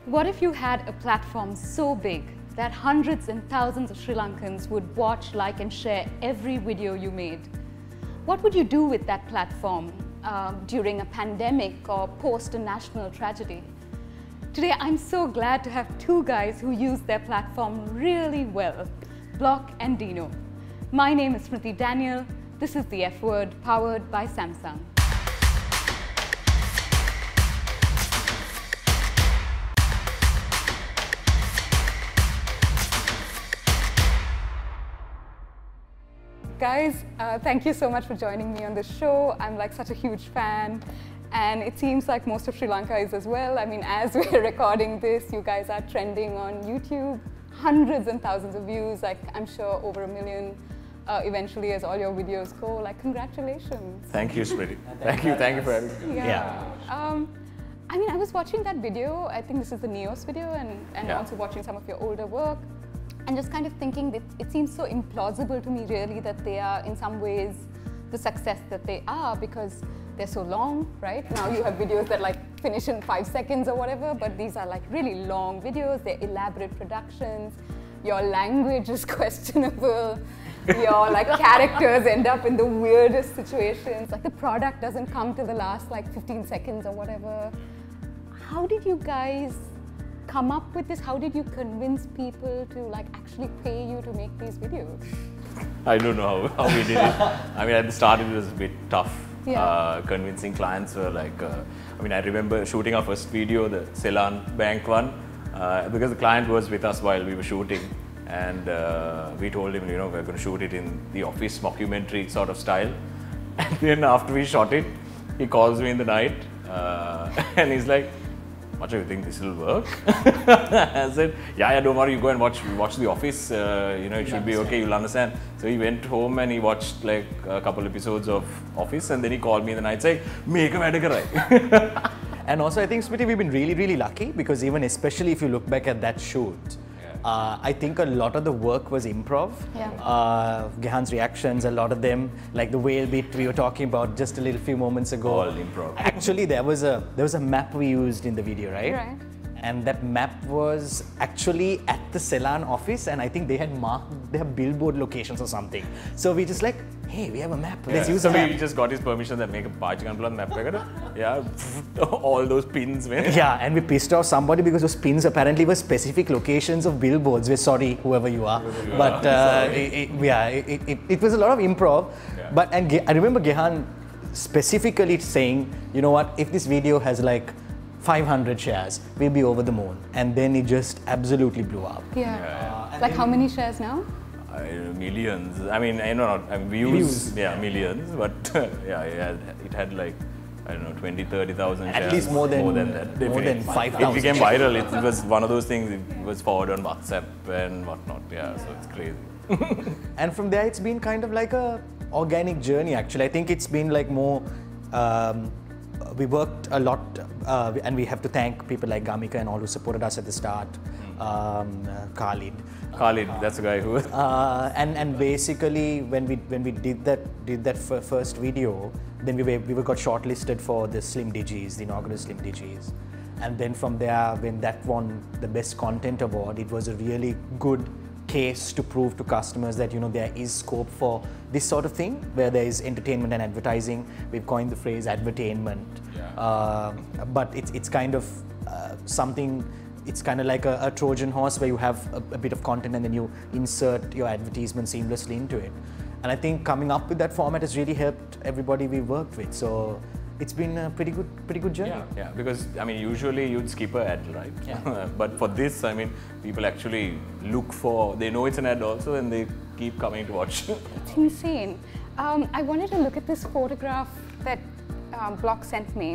What if you had a platform so big that hundreds and thousands of Sri Lankans would watch, like, and share every video you made? What would you do with that platform during a pandemic or post a national tragedy? Today, I'm so glad to have two guys who use their platform really well, Block and Dino. My name is Smriti Daniel. This is The F Word, powered by Samsung. Guys, thank you so much for joining me on the show. I'm like such a huge fan, and it seems like most of Sri Lanka is as well. I mean, as we're recording this, you guys are trending on YouTube, hundreds and thousands of views, like I'm sure over 1 million eventually as all your videos go. Like, congratulations. Thank you, Smriti. Thank you for having me. Yeah. I mean, I was watching that video, I think this is the Neos video, and also watching some of your older work. And just kind of thinking that it seems so implausible to me really that they are in some ways the success that they are because they're so long, right? Now you have videos that like finish in 5 seconds or whatever, but these are like really long videos, they're elaborate productions, your language is questionable, your like characters end up in the weirdest situations, like the product doesn't come till the last like 15 seconds or whatever. How did you guys come up with this? How did you convince people to like actually pay you to make these videos? I don't know how we did it. I mean, at the start it was a bit tough. Yeah. Convincing clients were like, I mean, I remember shooting our first video, the Ceylon Bank one, because the client was with us while we were shooting, and we told him, you know, we're going to shoot it in the office mockumentary sort of style. And then after we shot it, he calls me in the night and he's like, "Macha, you think this will work?" I said, yeah, don't worry, you go and watch The Office, you know, it should be okay, you'll understand. So he went home and he watched like a couple episodes of Office, and then he called me in the night saying, "Make a video." And also I think, Smriti, we've been really, really lucky because even especially if you look back at that shoot, I think a lot of the work was improv. Yeah. Gehan's reactions, a lot of them, like the whale bit we were talking about just a little few moments ago. All improv. Actually, there was a map we used in the video, right? Right. And that map was actually at the Ceylon office, and I think they had marked their billboard locations or something. So we just like, hey, we have a map. Let's use so the map. we just got his permission that make a Pachikanplan map. Yeah, all those pins, man. Yeah, and we pissed off somebody because those pins apparently were specific locations of billboards. We're sorry, whoever you are. But it was a lot of improv. Yeah. But I remember Gehan specifically saying, you know what, if this video has like 500 shares, we'll be over the moon. And then it just absolutely blew up. Yeah. Like how many shares now? Millions. I mean, I know not views. Yeah, millions. But yeah, it had like, I don't know, 20, 30,000 shares. At least more than that. More than 5,000. It became viral. It was one of those things. It was forwarded on WhatsApp and whatnot. Yeah, so it's crazy. And from there, it's been kind of like a organic journey. Actually, I think it's been like more. We worked a lot, and we have to thank people like Gamika and all who supported us at the start. Khalid, that's the guy who. And basically, when we did that first video, then we got shortlisted for the Slim Digis, the inaugural Slim Digis, and then from there, when that won the Best Content Award, it was a really good case to prove to customers that, you know, there is scope for this sort of thing where there is entertainment and advertising. We've coined the phrase advertainment. Yeah. But it's kind of something. It's kind of like a Trojan horse where you have a bit of content and then you insert your advertisement seamlessly into it. And I think coming up with that format has really helped everybody we worked with. So it's been a pretty good journey. Yeah, because I mean, usually you'd skip an ad, right? Yeah. But for this, I mean, people actually look for, they know it's an ad also, and they keep coming to watch. It's insane. I wanted to look at this photograph that Block sent me.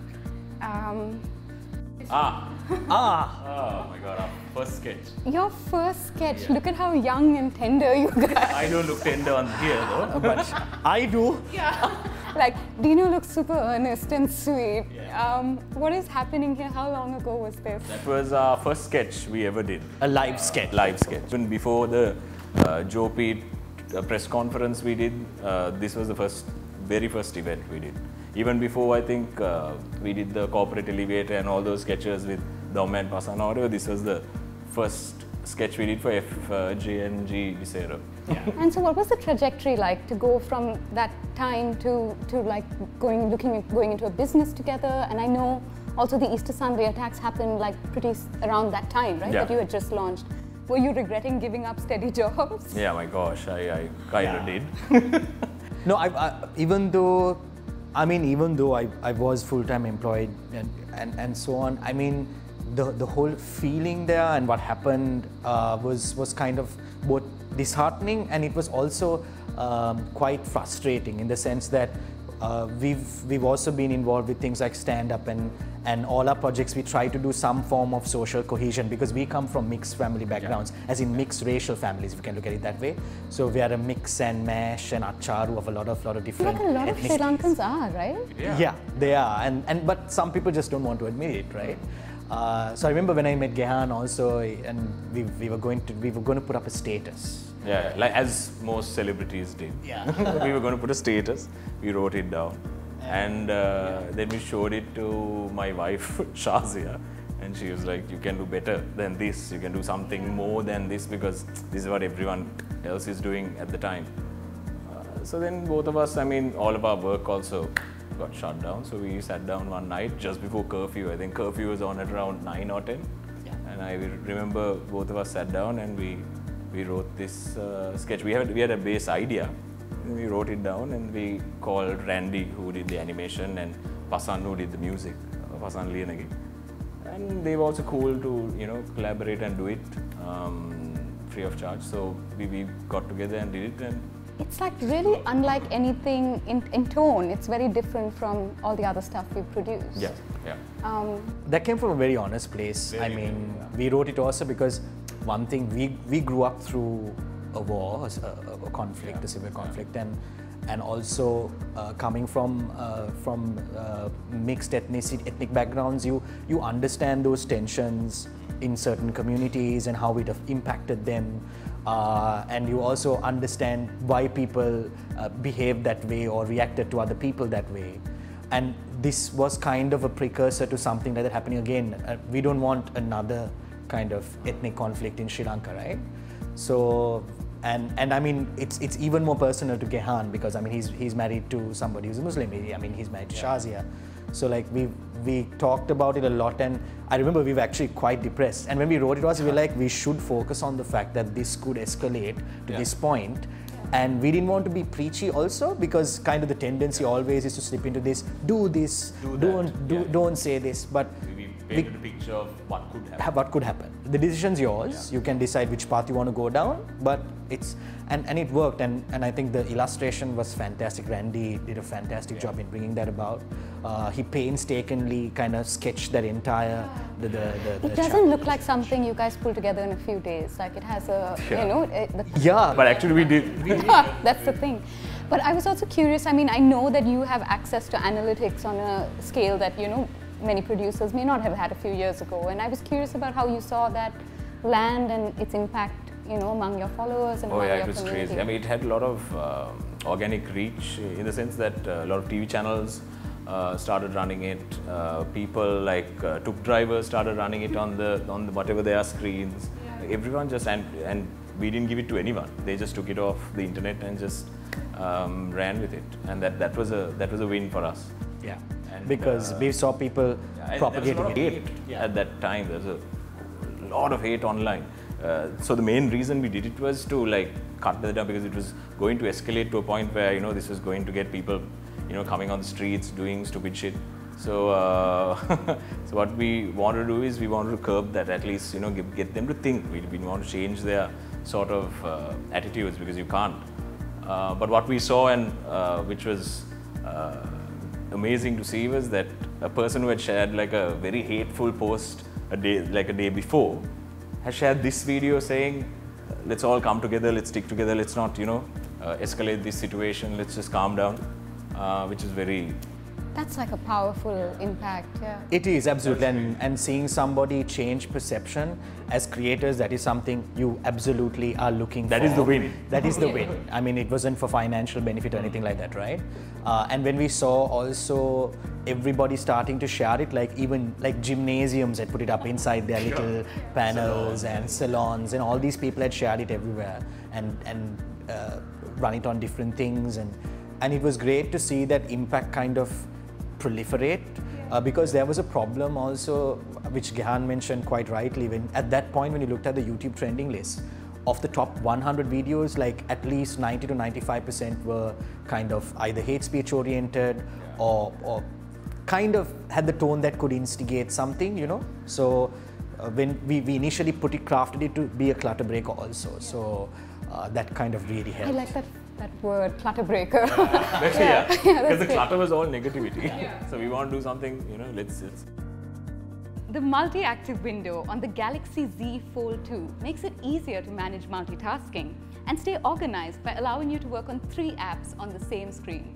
Oh my God, our first sketch. Your first sketch, look at how young and tender you guys. I don't look tender on here though. But I do. Yeah. Like, Dino looks super earnest and sweet. Yeah. What is happening here? How long ago was this? That was our first sketch we ever did. A live sketch. Live sketch. Even before the Joe Pete press conference we did, this was the very first event we did. Even before, I think, we did the corporate elevator and all those sketches with Dom and Pasan or whatever, this was the first sketch we did for FJNG Visera. Yeah. And so what was the trajectory like to go from that time to like going into a business together? And I know also the Easter Sunday attacks happened like pretty around that time, right? Yeah. That you had just launched. Were you regretting giving up steady jobs? Yeah, my gosh, I kind of did. No, even though I was full-time employed and so on, I mean, the whole feeling there and what happened was kind of both disheartening, and it was also quite frustrating in the sense that we've also been involved with things like stand-up and all our projects. We try to do some form of social cohesion because we come from mixed family backgrounds, as in mixed racial families, if you can look at it that way. So we are a mix and mash and acharu of a lot of different. Like a lot of Sri Lankans are, right? Yeah, they are, but some people just don't want to admit it, right? So I remember when I met Gehan also, and we were going to put up a status. Yeah, like as most celebrities did. Yeah. We were going to put a status, we wrote it down, and then we showed it to my wife, Shazia, and she was like, you can do better than this, you can do something more than this, because this is what everyone else is doing at the time. So then both of us, I mean, all of our work also got shut down, so we sat down one night just before curfew. I think curfew was on at around 9 or 10, and I remember both of us sat down and we wrote this sketch. We had a base idea. We wrote it down and we called Randy, who did the animation, and Pasan, who did the music, Pasan Lianagi. And they were also cool to collaborate and do it free of charge. So we got together and did it. And it's like really unlike anything in tone. It's very different from all the other stuff we produce. yeah. That came from a very honest place. Very I mean, we wrote it also because one thing, we grew up through a war, a conflict, a civil conflict, and also coming from mixed ethnic backgrounds, you understand those tensions in certain communities and how it have impacted them, and you also understand why people behave that way or reacted to other people that way. And this was kind of a precursor to something like that happening again. We don't want another kind of ethnic conflict in Sri Lanka, right? So, and I mean, it's even more personal to Gehan because I mean he's married to somebody who's a Muslim. I mean he's married to Shazia. So like we talked about it a lot, and I remember we were actually quite depressed. And when we wrote it, we were like, we should focus on the fact that this could escalate to this point. And we didn't want to be preachy also, because kind of the tendency always is to slip into this, do this, don't say this, but we painted a picture of what could happen. What could happen. The decision's yours. You can decide which path you want to go down, but it's and it worked, and I think the illustration was fantastic. Randy did a fantastic job in bringing that about. He painstakingly kind of sketched that entire It doesn't look like something you guys pulled together in a few days. Like it has a But actually we did. That's the thing. But I was also curious. I mean, I know that you have access to analytics on a scale that many producers may not have had a few years ago, and I was curious about how you saw that land and its impact, among your followers and among your community. It was crazy. I mean, it had a lot of organic reach in the sense that a lot of TV channels started running it. People like tuk drivers started running it on the whatever their screens. Yeah. Everyone just and we didn't give it to anyone. They just took it off the internet and just ran with it, and that was a win for us. Yeah. Because we saw people propagating hate at that time. There was a lot of hate online. So the main reason we did it was to cut that down, because it was going to escalate to a point where this was going to get people coming on the streets doing stupid shit. So so what we wanted to do is we wanted to curb that, at least get them to think. We want to change their sort of attitudes, because you can't. But what we saw, and which was amazing to see, was that a person who had shared a very hateful post a day before has shared this video saying, let's all come together, let's stick together, let's not escalate this situation, let's just calm down, which is very That's like a powerful impact, yeah. It is, absolutely. And seeing somebody change perception as creators, that is something you absolutely are looking for. That is the win. That is the win. I mean, it wasn't for financial benefit or anything like that, right? And when we saw also everybody starting to share it, like even like gymnasiums had put it up inside their little panels and salons, and all these people had shared it everywhere and run it on different things. And it was great to see that impact kind of proliferate, because there was a problem also, which Gehan mentioned quite rightly, when at that point when you looked at the YouTube trending list, of the top 100 videos, like at least 90 to 95% were kind of either hate speech oriented or kind of had the tone that could instigate something, you know. So when we initially crafted it to be a clutter breaker also, so that kind of really helped. I like that word, clutter breaker. Yeah, because the clutter was all negativity. So we want to do something, you know, let's. The multi-active window on the Galaxy Z Fold 2 makes it easier to manage multitasking and stay organized by allowing you to work on 3 apps on the same screen.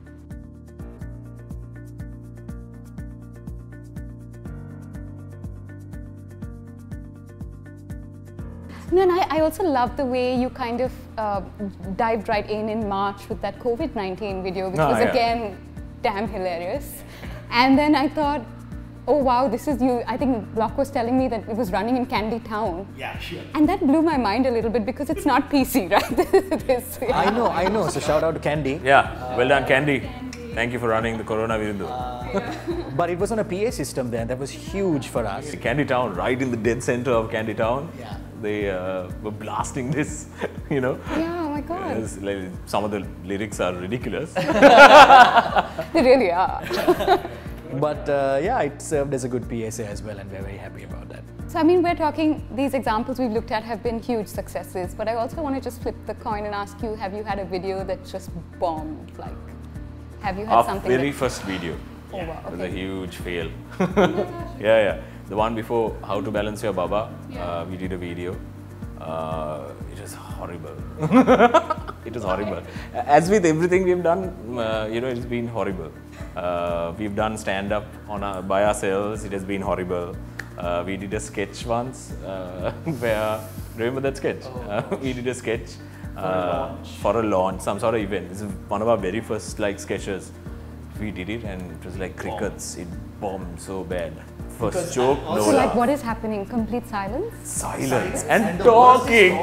No, and I also love the way you kind of dived right in March with that COVID-19 video, which was again damn hilarious. And then I thought, oh wow, this is you. I think Block was telling me that it was running in Candy Town. Yeah, sure. And that blew my mind a little bit because it's not PC, right? I know. So shout out to Candy. Yeah, well done, Candy. Thank you for running the Corona Virindu. But it was on a PA system there. That was huge for us. Candy Town, right in the dead center of Candy Town. Yeah. They were blasting this, you know. Yeah, oh my God. Like, some of the lyrics are ridiculous. They really are. But yeah, it served as a good PSA as well, and we're very happy about that. So I mean, we're talking, these examples we've looked at have been huge successes, but I also want to just flip the coin and ask you, have you had a video that just bombed? Like, have you had Our something very first video was a huge fail. Yeah. The one before How to Balance Your Baba, we did a video. It was horrible. It was horrible. As with everything we've done, you know, it's been horrible. We've done stand-up by ourselves. It has been horrible. We did a sketch once where, remember that sketch? We did a sketch for a launch, some sort of event. This is one of our very first sketches. We did it and it was like crickets. It bombed so bad. First joke, no. So like what is happening? Complete silence? Silence and talking.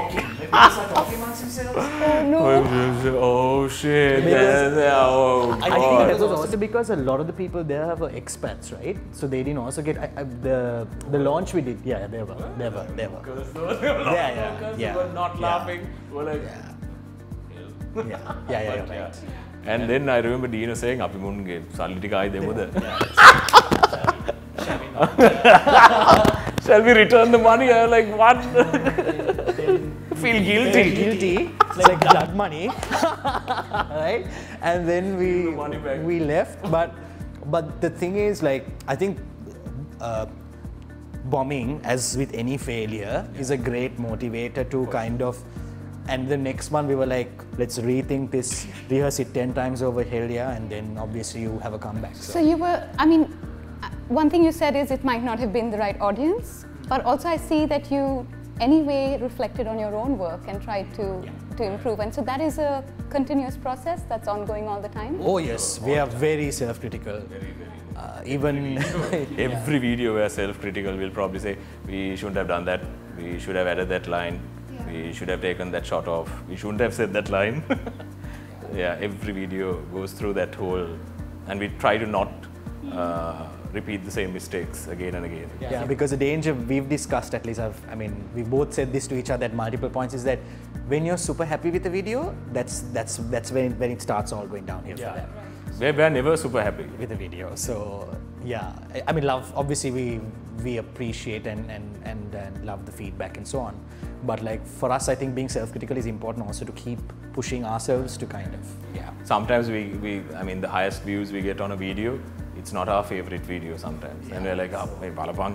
Oh no. Oh shit. Oh I think that was also because a lot of the people there were expats, right? So they didn't also get the launch we did. Yeah, they were. Because those were not laughing. Were like, Yeah, right. And then I remember Dino saying, "Api munge salli tika aayi demuda." Shall we return the money? I was like, what? Feel guilty. It's like blood money, right? And then we left. But the thing is, like, I think bombing, as with any failure, is a great motivator to kind of. And the next one we were like, let's rethink this, rehearse it 10 times over, hell yeah, and then obviously you have a comeback. So you were, I mean, one thing you said is it might not have been the right audience, but also I see that you anyway reflected on your own work and tried to improve. And so that is a continuous process that's ongoing all the time? Oh yes, we are very self-critical. Even every video we are self-critical. We'll probably say, we shouldn't have done that, we should have added that line. We should have taken that shot off. We shouldn't have said that line. Yeah, every video goes through that whole, and we try to not repeat the same mistakes again and again. Yeah, because the danger we've discussed, at least I mean, we both said this to each other at multiple points, is that when you're super happy with the video, that's when it starts all going downhill for them. We're never super happy with the video. So yeah, I mean, obviously we appreciate and love the feedback and so on. But like for us, I think being self-critical is important also to keep pushing ourselves to kind of, Sometimes I mean, the highest views we get on a video, it's not our favorite video sometimes. And we're like, oh, hey, Balapang.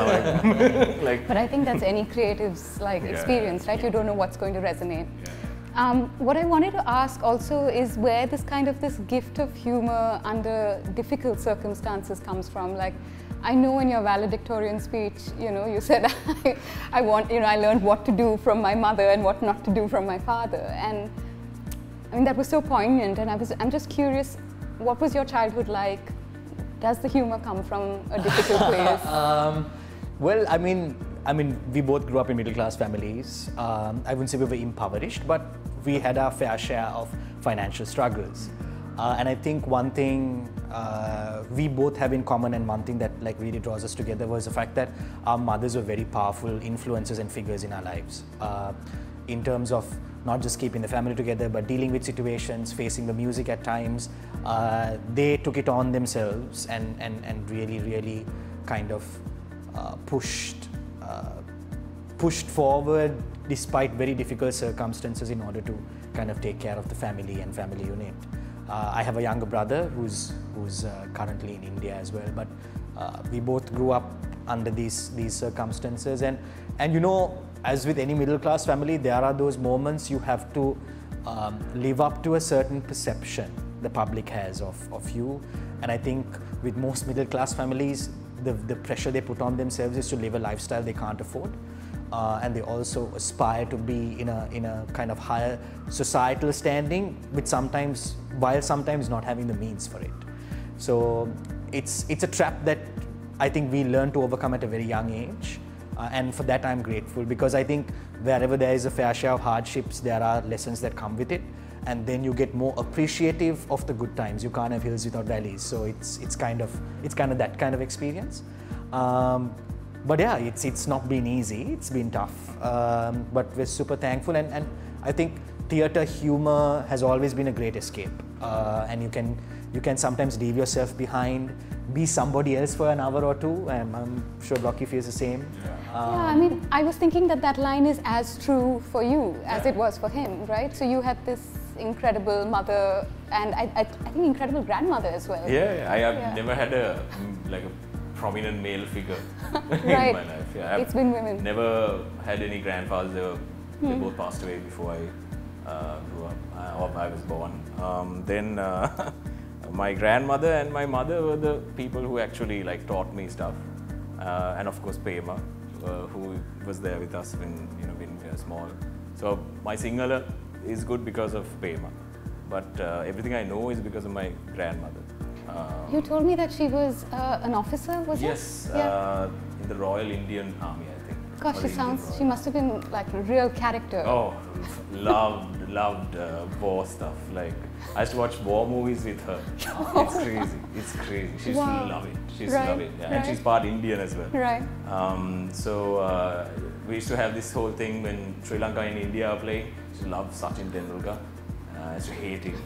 But I think that's any creative's experience, right? You don't know what's going to resonate. What I wanted to ask also is where this gift of humor under difficult circumstances comes from. Like, I know in your valedictorian speech, you said I learned what to do from my mother and what not to do from my father, and I mean that was so poignant. And I'm just curious, what was your childhood like? Does the humor come from a difficult place? Well, I mean, we both grew up in middle-class families. I wouldn't say we were impoverished, but we had our fair share of financial struggles. And I think one thing we both have in common, and one thing that like really draws us together, was the fact that our mothers were very powerful influences and figures in our lives. In terms of not just keeping the family together, but dealing with situations, facing the music at times. They took it on themselves and really kind of pushed forward despite very difficult circumstances in order to kind of take care of the family and family unit. I have a younger brother who's currently in India as well, but we both grew up under these circumstances, and as with any middle class family, there are those moments you have to live up to a certain perception the public has of you. And I think with most middle class families, the pressure they put on themselves is to live a lifestyle they can't afford. And they also aspire to be in a kind of higher societal standing, while sometimes not having the means for it. So it's a trap that I think we learn to overcome at a very young age, and for that I'm grateful, because I think wherever there is a fair share of hardships, there are lessons that come with it, and then you get more appreciative of the good times. You can't have hills without valleys, so it's kind of that kind of experience. But yeah, it's not been easy, it's been tough, but we're super thankful, and I think theatre humor has always been a great escape, and you can sometimes leave yourself behind, be somebody else for an hour or two, and I'm sure Rocky feels the same. I mean, I was thinking that line is as true for you as it was for him, right? So you had this incredible mother, and I think incredible grandmother as well. Yeah, I have never had a prominent male figure right. in my life. Yeah, it's been women. Never had any grandfathers. They both passed away before I grew up, or I was born. Then my grandmother and my mother were the people who actually taught me stuff, and of course Pema, who was there with us when we were small. So my Sinhala is good because of Pema, but everything I know is because of my grandmother. You told me that she was an officer, was it? Yes, in the Royal Indian Army, I think. Gosh, she must have been like a real character. Oh, loved war stuff. Like, I used to watch war movies with her. It's crazy. She used to love it. She used to love it. Yeah. And she's part Indian as well. Right. So we used to have this whole thing when Sri Lanka and India are playing. She loved Sachin Tendulkar. I used to hate him.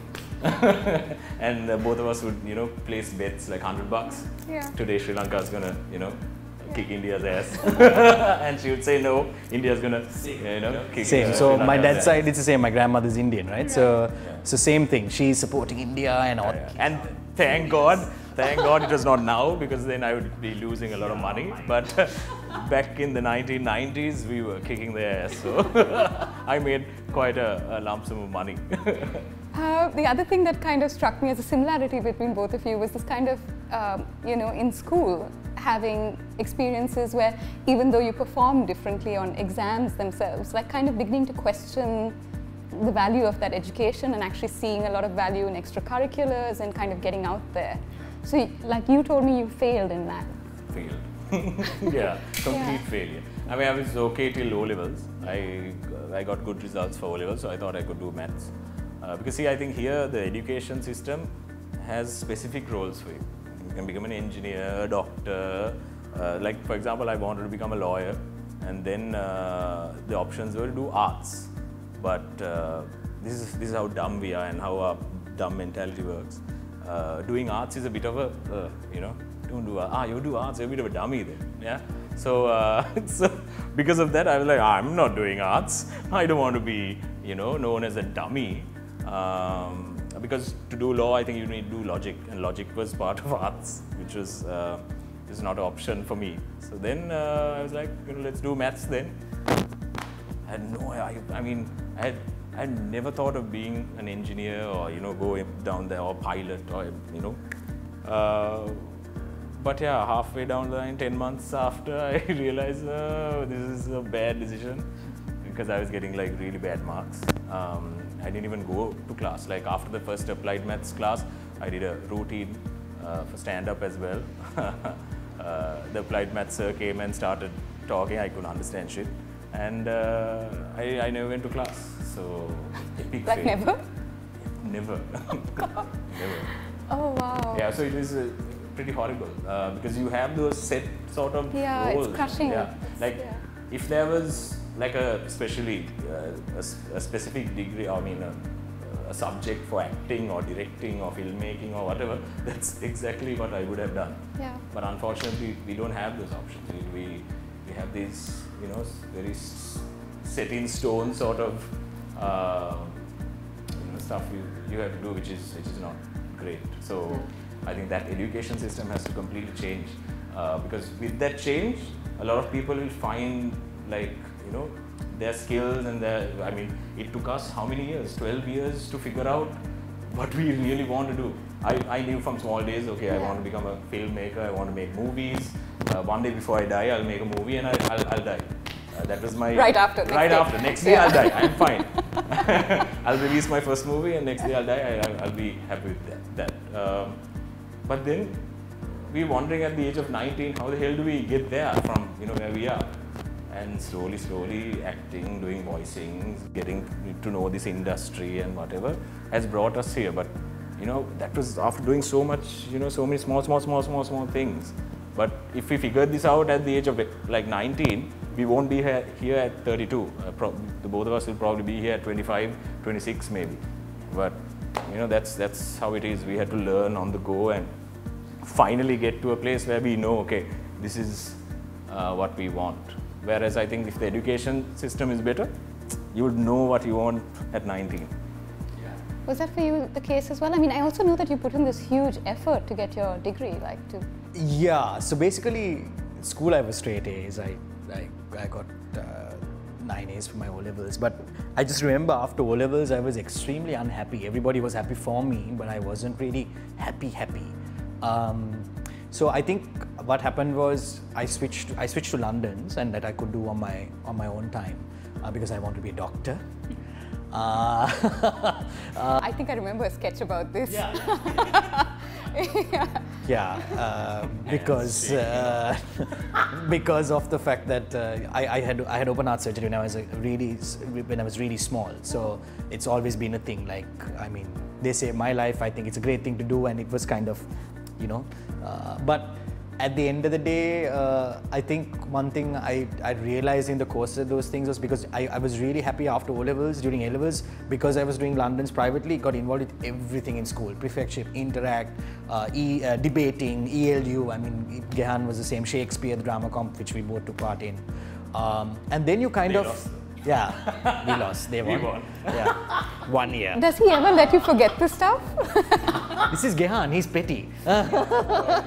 And both of us would, place bets like $100. Yeah. Today Sri Lanka is gonna, kick India's ass. And she would say no, India's gonna, kick same. So my dad's side, it's the same. My grandmother's Indian, right? So same thing. She's supporting India and all. And thank God it was not now, because then I would be losing a lot of money. But back in the 1990s, we were kicking their ass. So I made quite a lump sum of money. The other thing that kind of struck me as a similarity between both of you was this kind of, in school, having experiences where even though you perform differently on exams themselves, like kind of beginning to question the value of that education and actually seeing a lot of value in extracurriculars and kind of getting out there. So like you told me you failed in that. Failed. Yeah, complete failure. I mean, I was okay till O-levels. I got good results for O-levels, so I thought I could do maths. Because see, I think here the education system has specific roles for you. You can become an engineer, a doctor. Like for example, I wanted to become a lawyer, and then the options were to do arts. But this is how dumb we are and how our dumb mentality works. Doing arts is a bit of a, don't do arts. You do arts, you're a bit of a dummy then. Yeah. So, because of that, I was like, I'm not doing arts. I don't want to be, known as a dummy. Because to do law, I think you need to do logic, and logic was part of arts, which was not an option for me. So then I was like, let's do maths then. I had no, I mean, I had I never thought of being an engineer or, you know, go down there, or pilot, or, you know. But yeah, halfway down the line, 10 months after, I realized this is a bad decision, because I was getting like really bad marks. I didn't even go to class. Like after the first applied maths class, I did a routine for stand-up as well. The applied maths sir came and started talking. I couldn't understand shit. And I never went to class. So, epic Like fail. never? Never. Never. Oh wow. Yeah, so it was pretty horrible because you have those set sort of Yeah, roles. it's crushing. Yeah, like Yeah. if there was like a specific degree, I mean a subject for acting or directing or filmmaking or whatever, that's exactly what I would have done. Yeah. But unfortunately, we don't have those options. We have these, you know, very set in stone sort of you know, stuff you have to do, which is not great. So I think that education system has to completely change because with that change, a lot of people will find, like, you know, their skills and their, I mean, it took us how many years? 12 years to figure out what we really want to do. I knew from small days, okay, I want to become a filmmaker, I want to make movies. One day before I die, I'll make a movie and I'll die. That was my... Right after. Next day I'll die, I'm fine. I'll release my first movie and next day I'll die, I'll be happy with that. But then we're wondering at the age of 19, how the hell do we get there from, you know, where we are? And slowly acting, doing voicings, getting to know this industry and whatever has brought us here. But you know, that was after doing so much, you know, so many small things. But if we figured this out at the age of like 19, we won't be here at 32. The both of us will probably be here at 25, 26 maybe. But you know, that's how it is. We had to learn on the go and finally get to a place where we know, okay, this is what we want. Whereas I think if the education system is better, you would know what you want at 19. Was that for you the case as well? I mean, I also know that you put in this huge effort to get your degree, like to... Yeah, so basically, school I was straight A's. I got 9 A's for my O-levels, but I just remember after O-levels I was extremely unhappy. Everybody was happy for me, but I wasn't really happy. So I think what happened was I switched to London's, and that I could do on my own time because I want to be a doctor. I think I remember a sketch about this. Yeah, because of the fact that I had open heart surgery when I was really small. So it's always been a thing. Like, I mean, they say my life, I think it's a great thing to do, and it was kind of, you know, but at the end of the day, I think one thing I realized in the course of those things was because I was really happy after O-levels, during A-levels, because I was doing London's privately, got involved with everything in school, prefectship, Interact, debating, ELU, I mean, Gehan was the same, Shakespeare, the drama comp, which we both took part in. And then you kind of... Lost. Yeah, we lost, they won. We won. Yeah, 1 year. Does he ever let you forget this stuff? This is Gehan, he's petty. Never.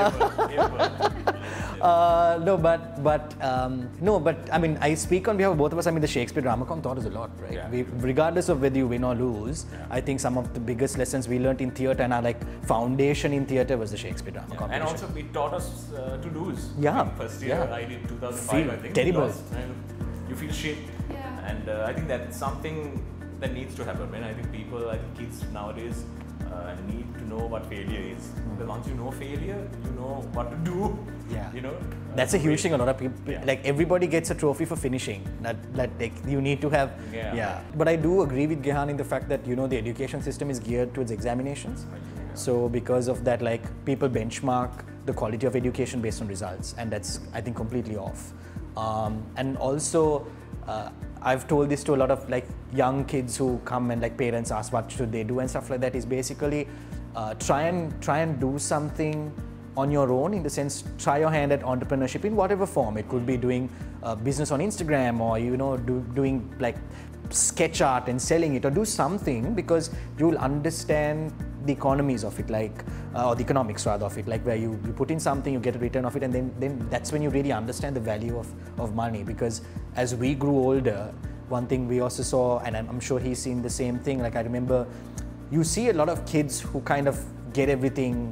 No, but I mean, I speak on behalf of both of us. I mean, the Shakespeare Dramathlon taught us a lot, right? Yeah. Regardless of whether you win or lose, I think some of the biggest lessons we learned in theatre and our like foundation in theatre was the Shakespeare Drama competition. And also it taught us to lose. Yeah. I mean, first year I did 2005, I think. Terrible. You feel shit. Yeah. And I think that's something that needs to happen. I think kids nowadays need to know what failure is. Because once you know failure, you know what to do. Yeah. You know. That's a huge thing. A lot of people, like everybody gets a trophy for finishing. That like you need to have. Yeah. But I do agree with Gehan in the fact that, you know, the education system is geared towards examinations. So because of that, like, people benchmark the quality of education based on results, and that's, I think, completely off. And also, I've told this to a lot of like young kids who come and like parents ask what should they do and stuff like that, is basically try and do something on your own, in the sense, try your hand at entrepreneurship in whatever form. It could be doing business on Instagram, or, you know, doing like sketch art and selling it, or do something, because you'll understand the economies of it, like, or the economics rather of it, like where you put in something, you get a return of it, and then that's when you really understand the value of money. Because as we grew older, one thing we also saw, and I'm sure he's seen the same thing, like I remember you see a lot of kids who kind of get everything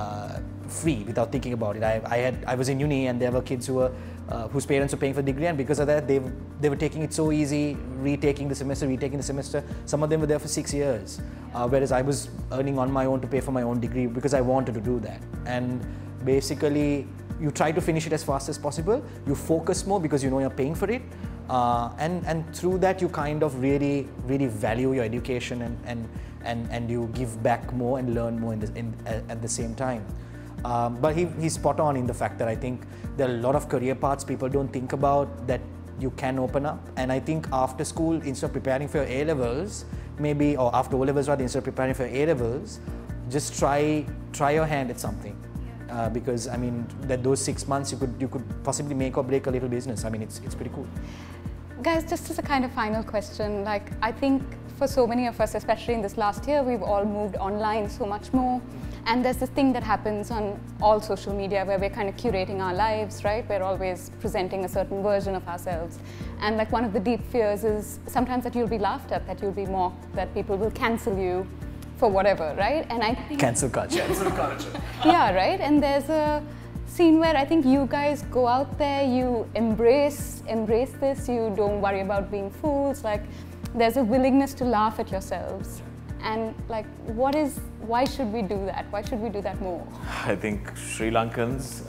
free without thinking about it. I was in uni and there were kids who were whose parents were paying for the degree, and because of that they were taking it so easy, retaking the semester. Some of them were there for 6 years, whereas I was earning on my own to pay for my own degree because I wanted to do that. And basically you try to finish it as fast as possible, you focus more because you know you're paying for it, and through that you kind of really value your education and you give back more and learn more at the same time. But he's spot on in the fact that I think there are a lot of career paths people don't think about that you can open up. And I think after school, instead of preparing for your A-levels, maybe, or after O-levels rather, instead of preparing for your A-levels, just try your hand at something. Because I mean, those 6 months you could possibly make or break a little business. I mean, it's pretty cool. Guys, just as a kind of final question, like I think for so many of us, especially in this last year, we've all moved online so much more. And there's this thing that happens on all social media where we're kind of curating our lives, right? We're always presenting a certain version of ourselves. And like one of the deep fears is sometimes that you'll be laughed at, that you'll be mocked, that people will cancel you for whatever, right? And I think cancel culture. Cancel culture. Yeah, right? And there's a scene where I think you guys go out there, you embrace this, you don't worry about being fools, like there's a willingness to laugh at yourselves. And like, why should we do that? Why should we do that more? I think Sri Lankans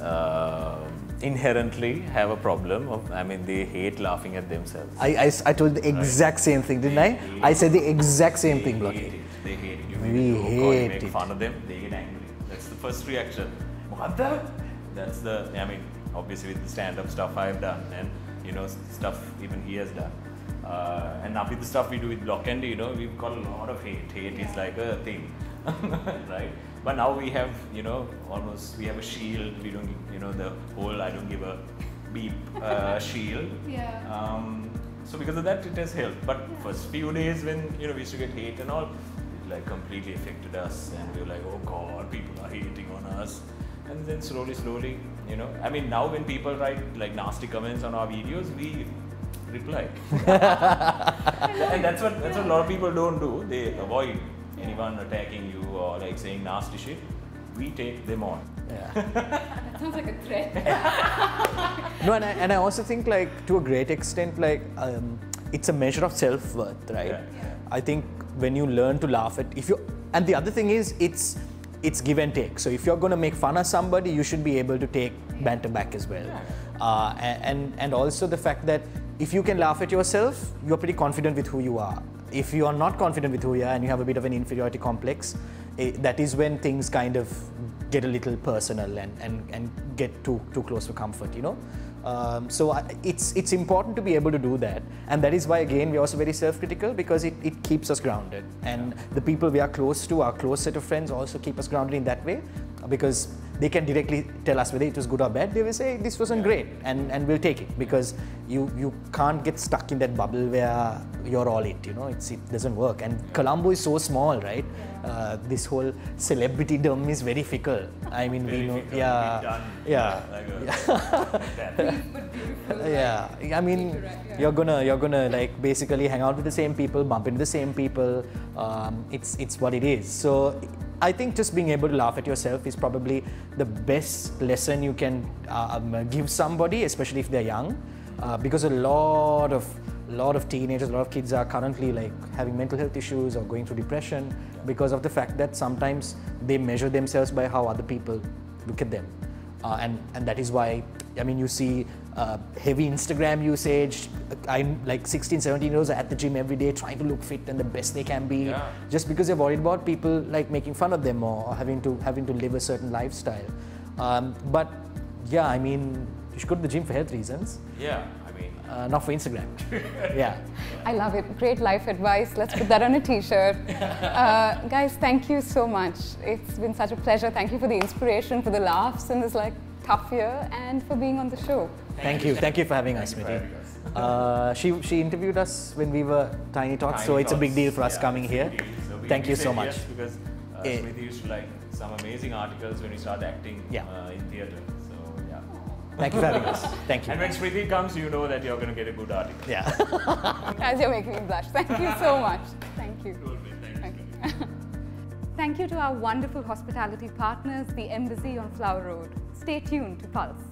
inherently have a problem of, I mean, they hate laughing at themselves. I told the exact same thing, didn't I? I said the exact same thing, Blocky. They hate it. We hate make fun of them, they get angry. That's the first reaction. What the? That's the, I mean, obviously with the stand-up stuff I've done and, you know, stuff even he has done. And now with the stuff we do with Block Candy, you know, we've got a lot of hate. Hate is like a thing, right? But now we have, you know, we have a shield. We don't, you know, the whole I don't give a beep shield. Yeah. So because of that, it has helped. But first few days when, you know, we used to get hate and all, it like completely affected us. And we were like, oh God, people are hating on us. And then slowly, you know, I mean, now when people write like nasty comments on our videos, we reply. And that's what a lot of people don't do. They avoid anyone attacking you or like saying nasty shit. We take them on. Yeah. That sounds like a threat. No, and I also think like to a great extent, like it's a measure of self-worth, right? Yeah. I think when you learn to laugh at, and the other thing is it's give and take. So if you're going to make fun of somebody, you should be able to take banter back as well. And also the fact that if you can laugh at yourself, you're pretty confident with who you are. If you are not confident with who you are and you have a bit of an inferiority complex, that is when things kind of get a little personal and get too close to comfort, you know. So it's important to be able to do that, and that is why again we're also very self-critical, because it keeps us grounded, and the people we are close to, our close set of friends, also keep us grounded in that way, because they can directly tell us whether it was good or bad. They will say this wasn't great, and we'll take it, because you can't get stuck in that bubble where you're all it, you know. It doesn't work. And Colombo is so small, right? This whole celebrity-dom is very fickle. I mean, we know, I mean, you're gonna like basically hang out with the same people, bump into the same people. It's what it is. So I think just being able to laugh at yourself is probably the best lesson you can give somebody, especially if they're young, because a lot of teenagers, a lot of kids are currently like having mental health issues or going through depression because of the fact that sometimes they measure themselves by how other people look at them, and that is why, I mean, you see heavy Instagram usage. I'm like 16, 17 years old at the gym every day trying to look fit and the best they can be, just because they're worried about people like making fun of them or having to live a certain lifestyle. But yeah, I mean, you should go to the gym for health reasons. Yeah, I mean, not for Instagram. Yeah. I love it. Great life advice. Let's put that on a t-shirt. Guys, thank you so much. It's been such a pleasure. Thank you for the inspiration, for the laughs in this like tough year, and for being on the show. Thank you for having us, Smithy. She interviewed us when we were Tiny Talks, so it's a big deal for us coming here. So Thank you so much. Yes, because Smithy used to like some amazing articles when we started acting in theatre. So yeah. Thank you for having us. Thank you. And when Smriti comes, you know that you're going to get a good article. Yeah. As you're making me blush. Thank you so much. Thank you. Thank you. Thank you to our wonderful hospitality partners, the Embassy on Flower Road. Stay tuned to Pulse.